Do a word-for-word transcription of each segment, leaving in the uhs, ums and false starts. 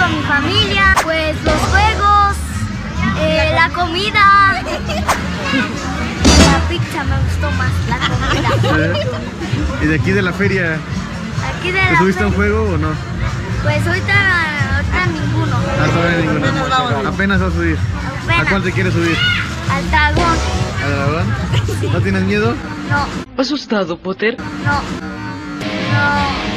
con mi familia, pues los juegos, eh, la comida. La pizza me gustó más, la comida. ¿Y de aquí de la feria? Aquí de ¿Te la subiste a un feria, juego o no? pues ahorita, ahorita ninguno. Ah, todavía ninguno. Apenas vas a subir. Apenas. ¿A cuál te quieres subir? Al dragón. ¿Al dragón? ¿No tienes miedo? No, ¿Asustado, Potter? no, no.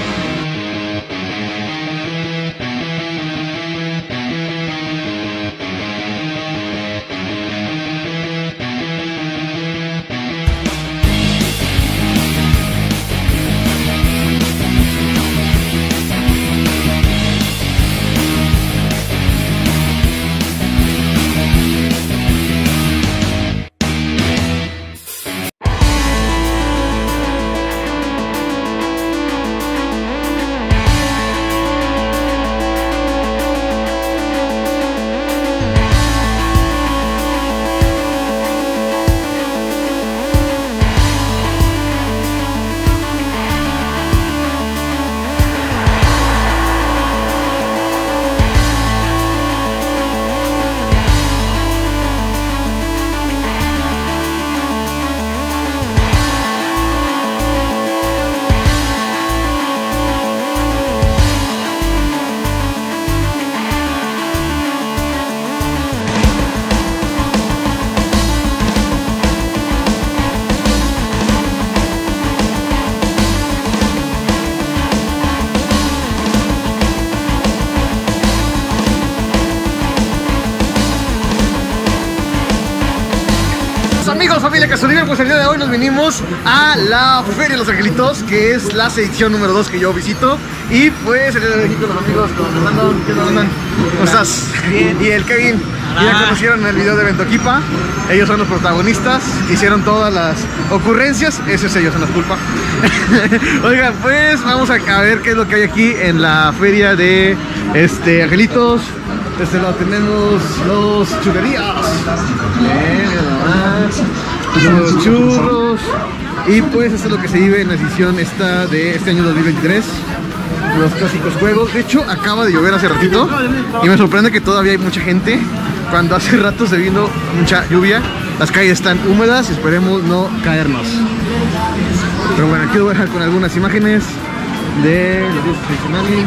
Amigos, familia Casoliver, pues el día de hoy nos vinimos a la Feria de los Angelitos, que es la edición número dos que yo visito. Y pues el día de hoy aquí con los amigos, con Fernando, ¿qué tal andan? ¿Cómo estás? Bien. Y el Kevin, ya conocieron el video de Ventoquipa. Ellos son los protagonistas, hicieron todas las ocurrencias, esos ellos son la culpa. Oigan, pues vamos a ver qué es lo que hay aquí en la Feria de este, Angelitos. De este lado tenemos los churrerías. Los churros. Y pues esto es lo que se vive en la edición esta de este año dos mil veintitrés. Los clásicos juegos. De hecho, acaba de llover hace ratito y me sorprende que todavía hay mucha gente, cuando hace rato se vino mucha lluvia. Las calles están húmedas y esperemos no caernos. Pero bueno, aquí lo voy a dejar con algunas imágenes de los días tradicionales.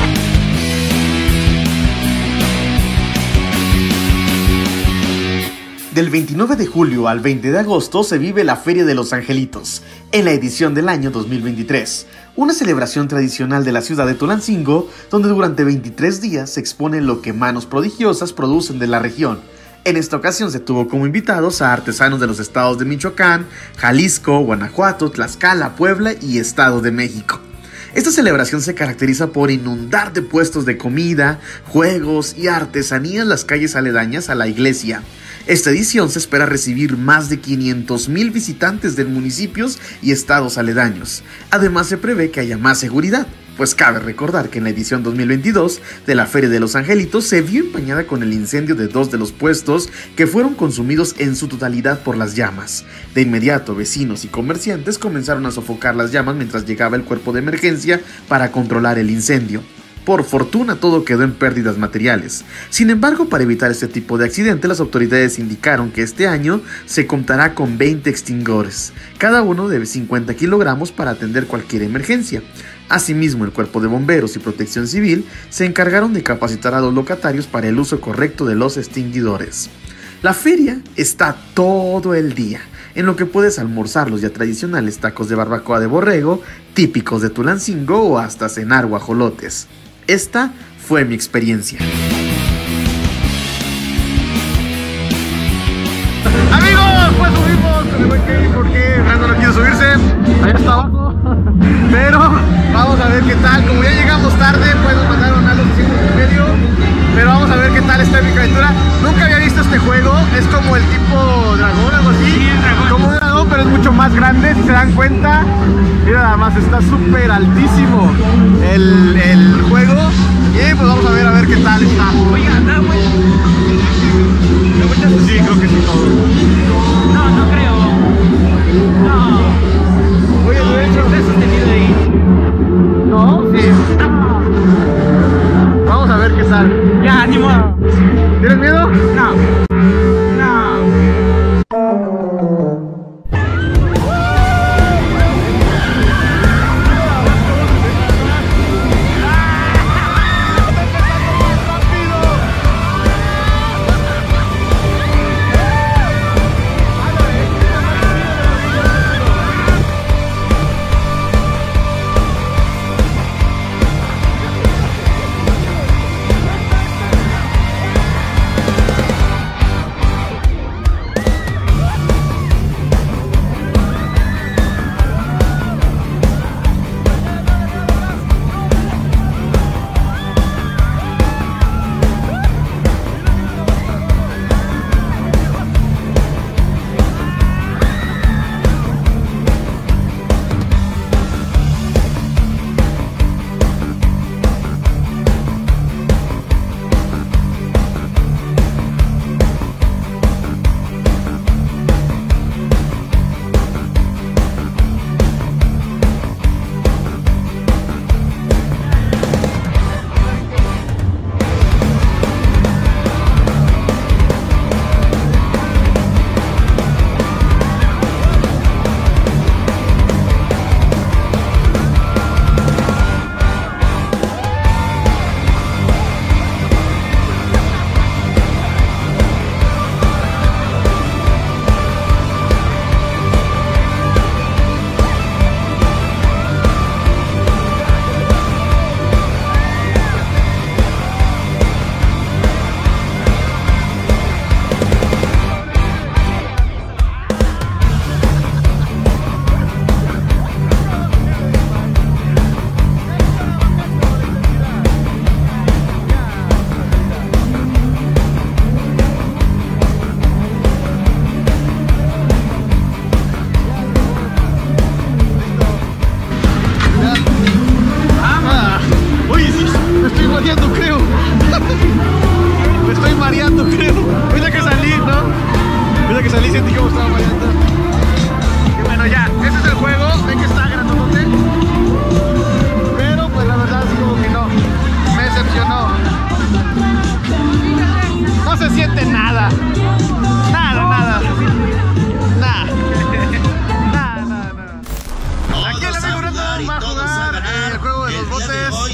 Del veintinueve de julio al veinte de agosto se vive la Feria de los Angelitos, en la edición del año dos mil veintitrés, una celebración tradicional de la ciudad de Tulancingo, donde durante veintitrés días se expone lo que manos prodigiosas producen de la región. En esta ocasión se tuvo como invitados a artesanos de los estados de Michoacán, Jalisco, Guanajuato, Tlaxcala, Puebla y Estado de México. Esta celebración se caracteriza por inundar de puestos de comida, juegos y artesanías las calles aledañas a la iglesia. Esta edición se espera recibir más de quinientos mil visitantes de municipios y estados aledaños. Además se prevé que haya más seguridad, pues cabe recordar que en la edición dos mil veintidós de la Feria de los Angelitos se vio empañada con el incendio de dos de los puestos que fueron consumidos en su totalidad por las llamas. De inmediato, vecinos y comerciantes comenzaron a sofocar las llamas mientras llegaba el cuerpo de emergencia para controlar el incendio. Por fortuna todo quedó en pérdidas materiales. Sin embargo, para evitar este tipo de accidente, las autoridades indicaron que este año se contará con veinte extintores, cada uno de cincuenta kilogramos para atender cualquier emergencia. Asimismo, el Cuerpo de Bomberos y Protección Civil se encargaron de capacitar a los locatarios para el uso correcto de los extinguidores. La feria está todo el día, en lo que puedes almorzar los ya tradicionales tacos de barbacoa de borrego, típicos de Tulancingo, o hasta cenar guajolotes. Esta fue mi experiencia. Amigos, pues subimos con el buen Kevin porque Fernando no quiso subirse, allá está abajo. Pero vamos a ver qué tal. Como ya llegamos tarde, pues nos mandaron a los cinco y medio. Pero vamos a ver qué tal está mi caricatura. Nunca había visto este juego, es como el tipo dragón, algo así. Sí, dragón. Como un dragón, pero es mucho más grande, si se dan cuenta. Mira, nada más está súper altísimo el, el juego. Y pues vamos a ver a ver qué tal está. Oye, anda, güey. Sí, creo que sí todo. No, no creo. No. Oye, de hecho, ¿Está sostenido ahí? ¿no? Sí. Vamos a ver qué sale.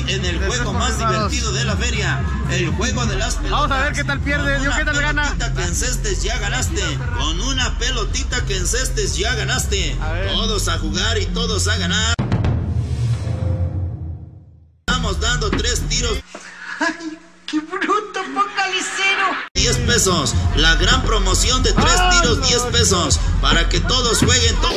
en el juego más divertido de la feria, el juego de las pelotas. Vamos a ver qué tal pierde, Dios, qué tal gana. Con una pelotita que encestes ya ganaste. Con una pelotita que encestes ya ganaste. Todos a jugar y todos a ganar. Estamos dando tres tiros. ¡Ay, qué bruto! ¡Póngale cero! diez pesos. La gran promoción de tres tiros, diez pesos. Para que todos jueguen. To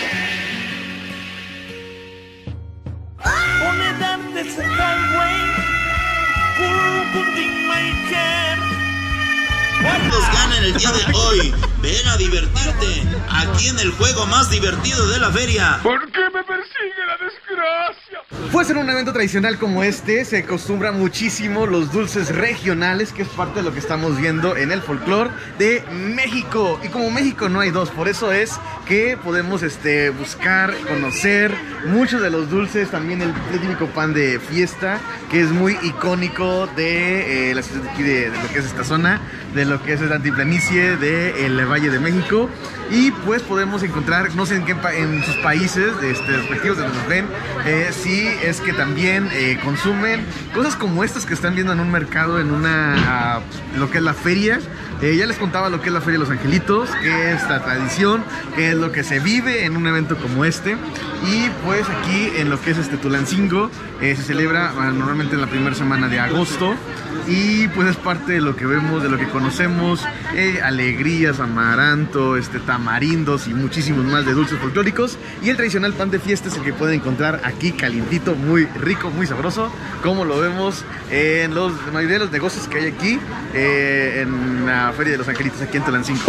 Todos ganan el día de hoy. Ven a divertirte aquí en el juego más divertido de la feria. ¿Por qué me persigue la desgracia? Pues en un evento tradicional como este se acostumbra muchísimo los dulces regionales, que es parte de lo que estamos viendo en el folclore de México. Y como México no hay dos, por eso es que podemos este, buscar, conocer muchos de los dulces. También el típico pan de fiesta, que es muy icónico de eh, la ciudad de aquí, de, de lo que es esta zona, de lo que es el altiplanicie del Valle de México. Y pues podemos encontrar, no sé en qué en sus países este, respectivos de donde nos ven, eh, si es que también eh, consumen cosas como estas que están viendo en un mercado, en una uh, lo que es la feria. Eh, ya les contaba lo que es la Feria de los Angelitos, que es la tradición, que es lo que se vive en un evento como este. Y pues aquí en lo que es este Tulancingo eh, se celebra uh, normalmente en la primera semana de agosto. Y pues es parte de lo que vemos, de lo que conocemos, eh, alegrías, amaranto, este, tamarindos y muchísimos más de dulces folclóricos. Y el tradicional pan de fiesta es el que pueden encontrar aquí calientito, muy rico, muy sabroso, como lo vemos en los, la mayoría de los negocios que hay aquí eh, en la Feria de los Angelitos, aquí en Tulancingo.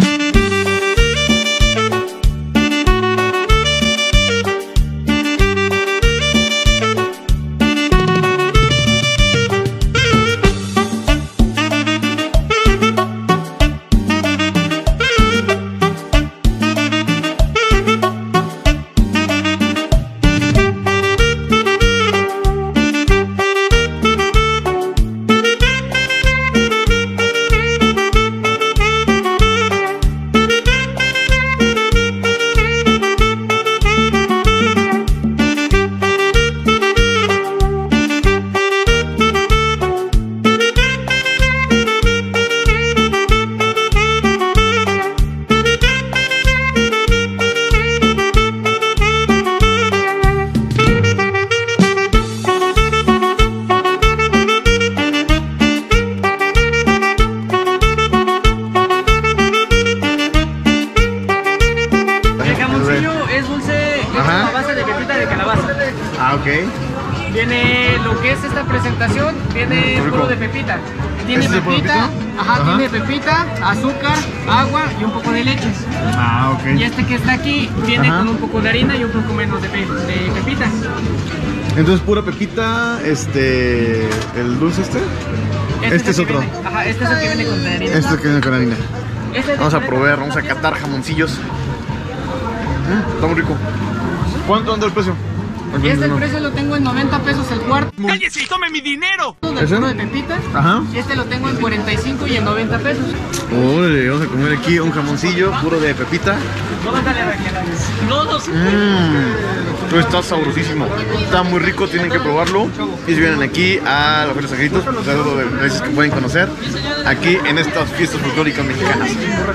Ah, ok. Viene lo que es esta presentación, viene puro de pepita. Tiene ¿Este pepita, ajá, ajá, tiene pepita, azúcar, agua y un poco de leche. Ah, ok. Y este que está aquí viene ajá, con un poco de harina y un poco menos de, pe de pepita. Entonces pura pepita, este, el dulce este. Este, este es, es otro. Viene, ajá, este es el que viene con harina. Este es el que viene con harina. Este Vamos a probar, vamos a catar jamoncillos. Mm, está muy rico. ¿Cuánto anda el precio? Y este el precio lo tengo en noventa pesos el cuarto. ¡Cállese y tome mi dinero! Del puro de pepita. Ajá. Y este lo tengo en cuarenta y cinco y en noventa pesos. Uy, vamos a comer aquí un jamoncillo puro de pepita. Todos. Mmm, está sabrosísimo. Está muy rico, tienen que probarlo. Y si vienen aquí a la Feria de los Angelitos, pues es algo de veces que pueden conocer aquí en estas fiestas folclóricas mexicanas.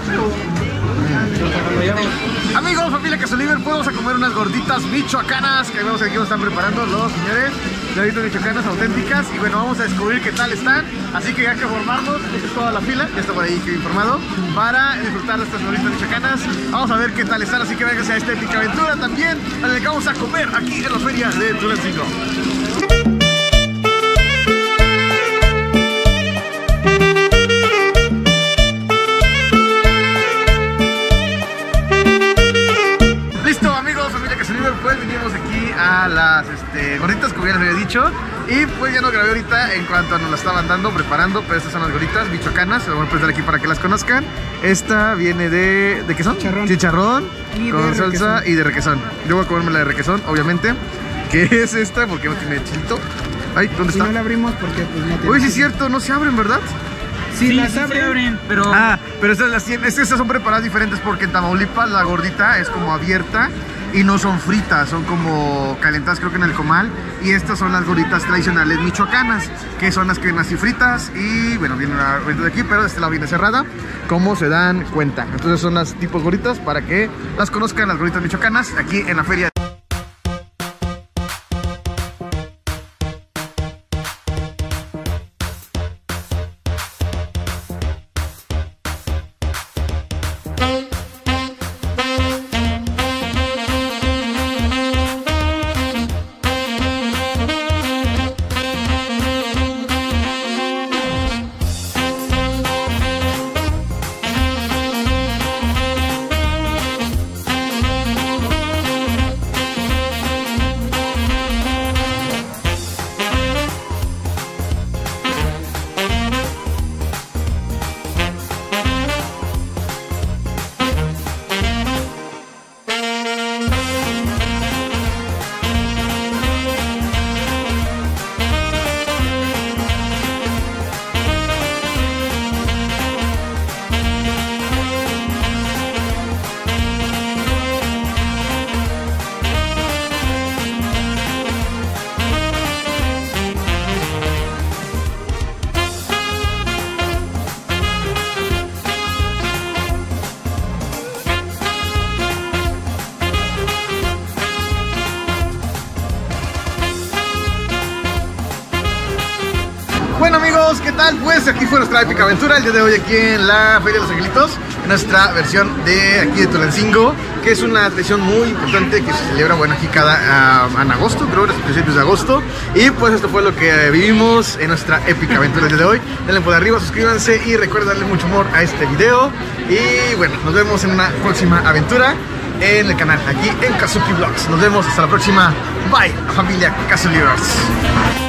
Amigos, familia Casoliver, pues vamos a comer unas gorditas michoacanas que vemos que aquí nos están preparando los señores. Gorditas michoacanas auténticas. Y bueno, vamos a descubrir qué tal están. Así que hay que formarnos. Esta es toda la fila, ya está por ahí que informado, para disfrutar de estas gorditas michoacanas. Vamos a ver qué tal están. Así que vénganse a esta épica aventura también, a la que vamos a comer aquí en la feria de Tulancingo. Pues vinimos aquí a las este, gorditas, como ya les había dicho. Y pues ya no grabé ahorita en cuanto a nos las estaban dando, preparando. Pero estas son las gorditas michoacanas, se lo voy a presentar aquí para que las conozcan. Esta viene de... ¿de qué son? Chicharrón. Chicharrón y con salsa requesón. Y de requesón. Yo voy a comerme la de requesón, obviamente. Que es esta, porque no tiene chilito. Ay, ¿dónde si está? no la abrimos porque pues no tiene... Uy, sí es cierto, no se abren, ¿verdad? Sí, sí, las sí abren, se abren, pero... Ah, pero estas, las, estas son preparadas diferentes porque en Tamaulipas la gordita es como abierta y no son fritas, son como calentadas creo que en el comal. Y estas son las gorditas tradicionales michoacanas, que son las que vienen así fritas y bueno, viene una gordita de aquí, pero de este lado viene cerrada, como se dan cuenta. Entonces son las tipos gorditas para que las conozcan, las gorditas michoacanas, aquí en la feria. Bueno amigos, ¿qué tal? Pues aquí fue nuestra épica aventura el día de hoy aquí en la Feria de los Angelitos, en nuestra versión de aquí de Tulancingo, que es una tradición muy importante que se celebra, bueno, aquí cada uh, en agosto, creo, los principios de agosto. Y pues esto fue lo que vivimos en nuestra épica aventura el día de hoy. Denle por arriba, suscríbanse y recuerden darle mucho amor a este video. Y bueno, nos vemos en una próxima aventura en el canal, aquí en Kazuki Vlogs. Nos vemos hasta la próxima. Bye, familia Kazulivers.